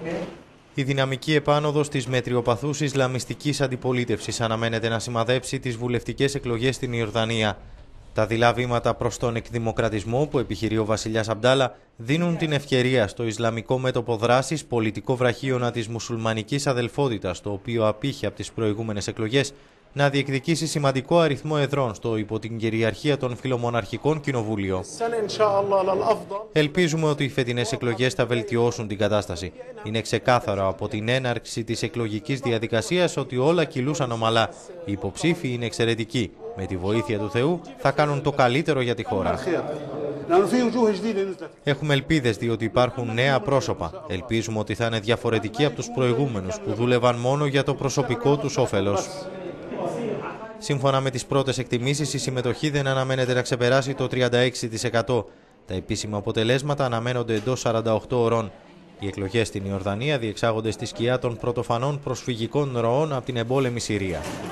Η δυναμική επάνωδος της μετριοπαθούς Ισλαμιστικής αντιπολίτευσης αναμένεται να σημαδέψει τις βουλευτικές εκλογές στην Ιορδανία. Τα δειλά βήματα προς τον εκδημοκρατισμό που επιχειρεί ο βασιλιάς Αμπντάλα δίνουν την ευκαιρία στο Ισλαμικό μέτωπο δράσης, πολιτικό βραχίωνα της μουσουλμανικής αδελφότητας, το οποίο απήχε από τις προηγούμενες εκλογές, να διεκδικήσει σημαντικό αριθμό εδρών στο υπό την κυριαρχία των φιλομοναρχικών κοινοβούλιο. Ελπίζουμε ότι οι φετινές εκλογές θα βελτιώσουν την κατάσταση. Είναι ξεκάθαρο από την έναρξη της εκλογικής διαδικασίας ότι όλα κυλούσαν ομαλά. Οι υποψήφοι είναι εξαιρετικοί. Με τη βοήθεια του Θεού θα κάνουν το καλύτερο για τη χώρα. Έχουμε ελπίδες διότι υπάρχουν νέα πρόσωπα. Ελπίζουμε ότι θα είναι διαφορετικοί από τους προηγούμενους που δούλευαν μόνο για το προσωπικό τους όφελος. Σύμφωνα με τις πρώτες εκτιμήσεις, η συμμετοχή δεν αναμένεται να ξεπεράσει το 36%. Τα επίσημα αποτελέσματα αναμένονται εντός 48 ωρών. Οι εκλογές στην Ιορδανία διεξάγονται στη σκιά των πρωτοφανών προσφυγικών ροών από την εμπόλεμη Συρία.